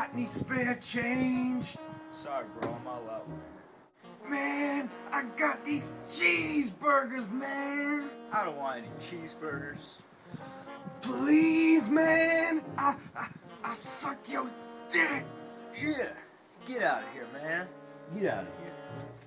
got any spare change? Sorry, bro, I'm all out. Man, I got these cheeseburgers, man. I don't want any cheeseburgers. Please, man. I suck your dick. Yeah, get out of here, man. Get out of here.